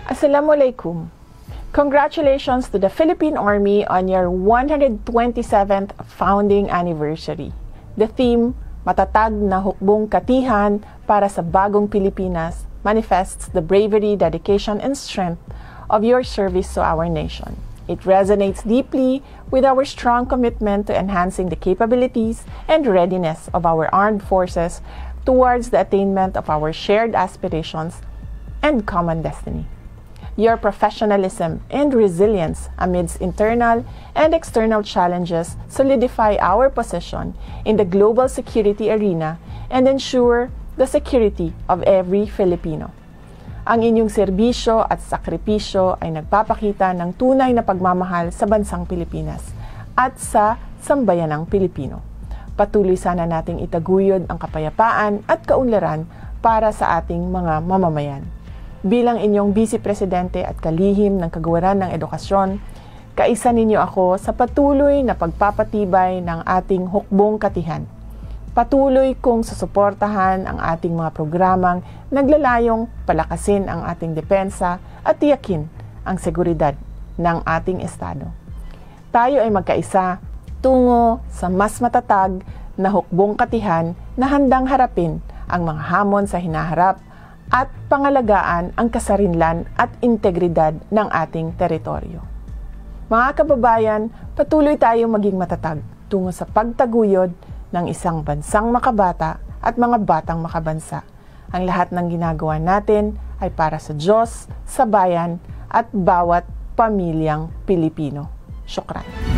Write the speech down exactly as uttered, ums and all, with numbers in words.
Assalamualaikum. Congratulations to the Philippine Army on your one hundred twenty-seventh founding anniversary. The theme, Matatag na Hukbong Katihan para sa Bagong Pilipinas, manifests the bravery, dedication, and strength of your service to our nation. It resonates deeply with our strong commitment to enhancing the capabilities and readiness of our armed forces towards the attainment of our shared aspirations and common destiny. Your professionalism and resilience amidst internal and external challenges solidify our position in the global security arena and ensure the security of every Filipino. Ang inyong serbisyo at sakripisyo ay nagpapakita ng tunay na pagmamahal sa bansang Pilipinas at sa sambayanang Pilipino. Patuloy sana nating itaguyod ang kapayapaan at kaunlaran para sa ating mga mamamayan. Bilang inyong Vice Presidente at kalihim ng Kagawaran ng Edukasyon, kaisa ninyo ako sa patuloy na pagpapatibay ng ating hukbong katihan. Patuloy kong susuportahan ang ating mga programang naglalayong palakasin ang ating depensa at tiyakin ang seguridad ng ating Estado. Tayo ay magkaisa tungo sa mas matatag na hukbong katihan na handang harapin ang mga hamon sa hinaharap at pangalagaan ang kasarinlan at integridad ng ating teritoryo. Mga kababayan, patuloy tayong maging matatag tungo sa pagtaguyod ng isang bansang makabata at mga batang makabansa. Ang lahat ng ginagawa natin ay para sa Diyos, sa bayan, at bawat pamilyang Pilipino. Syukran.